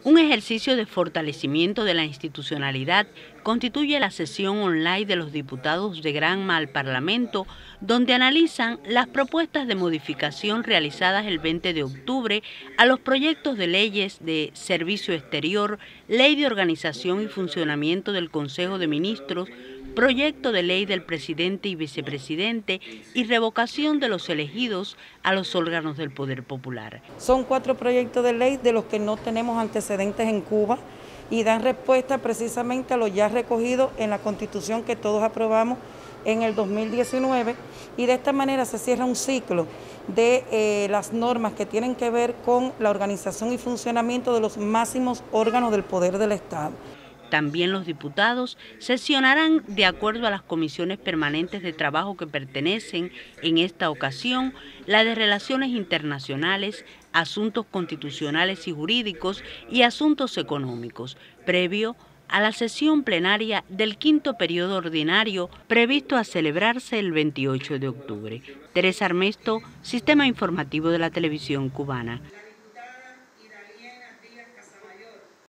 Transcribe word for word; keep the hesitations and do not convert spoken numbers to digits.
Un ejercicio de fortalecimiento de la institucionalidad constituye la sesión online de los diputados de Granma al Parlamento, donde analizan las propuestas de modificación realizadas el veinte de octubre a los proyectos de leyes de Servicio Exterior, Ley de Organización y Funcionamiento del Consejo de Ministros, Proyecto de Ley del Presidente y Vicepresidente y revocación de los elegidos a los órganos del Poder Popular. Son cuatro proyectos de ley de los que no tenemos antecedentes en Cuba y dan respuesta precisamente a lo ya recogido en la Constitución que todos aprobamos en el dos mil diecinueve, y de esta manera se cierra un ciclo de eh, las normas que tienen que ver con la organización y funcionamiento de los máximos órganos del poder del Estado. También los diputados sesionarán de acuerdo a las comisiones permanentes de trabajo que pertenecen, en esta ocasión, la de Relaciones Internacionales, Asuntos Constitucionales y Jurídicos y Asuntos Económicos, previo a la sesión plenaria del quinto periodo ordinario previsto a celebrarse el veintiocho de octubre. Teresa Armesto, Sistema Informativo de la Televisión Cubana.